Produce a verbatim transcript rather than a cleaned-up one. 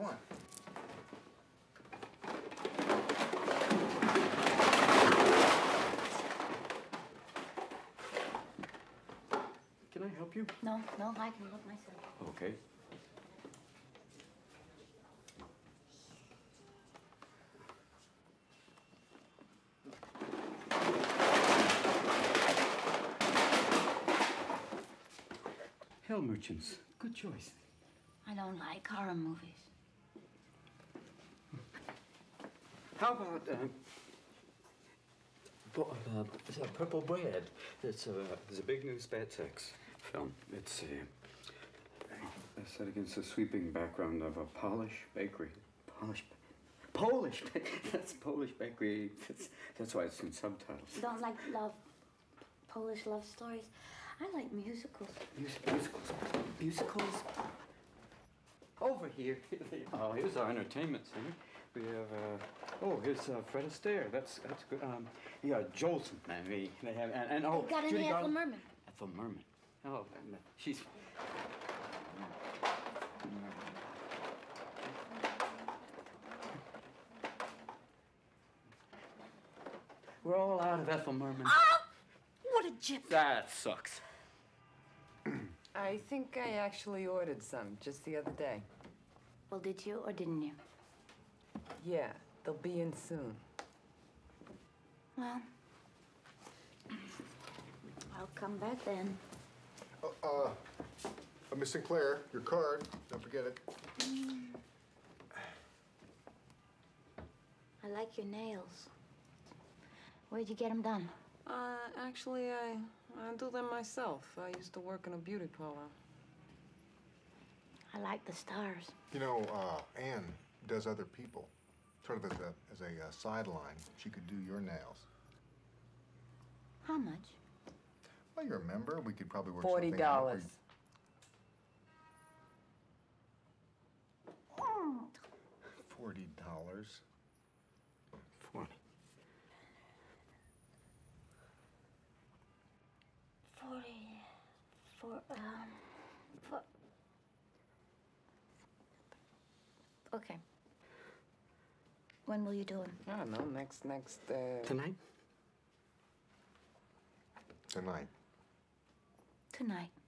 on. Can I help you? No, no, I can look myself. Okay. Hell merchants. Good choice. I don't like horror movies. How about uh, bu- uh, is that Purple Bread? It's a it's a big new Spatsex film. It's uh, set against the sweeping background of a Polish bakery. Polish, Polish. That's Polish bakery. That's that's why it's in subtitles. You don't like love, Polish love stories? I like musicals. Mus- musicals. Musicals. Over here. Oh, here's our entertainment center. We have, uh, oh, here's uh, Fred Astaire. That's that's good. Um, yeah, Jolson, man. They, they have, and, and oh, You got Judy any Ethel Garland. Merman? Ethel Merman. Oh, and, uh, she's. We're all out of Ethel Merman. Oh, what a gyp! That sucks. I think I actually ordered some just the other day. Well, did you or didn't you? Yeah, they'll be in soon. Well, I'll come back then. Uh, uh, uh, Miss Sinclair, your card. Don't forget it. Mm. I like your nails. Where'd you get them done? Uh, actually, I, I do them myself. I used to work in a beauty parlor. I like the stars. You know, uh, Anne does other people. Sort of as a, as a uh, sideline. She could do your nails. How much? Well, you're a member. We could probably work Forty something out. dollars. Forty dollars. Forty. Forty. For, um, for... Okay. When will you do them? I don't know, next, next, uh... Tonight? Tonight. Tonight.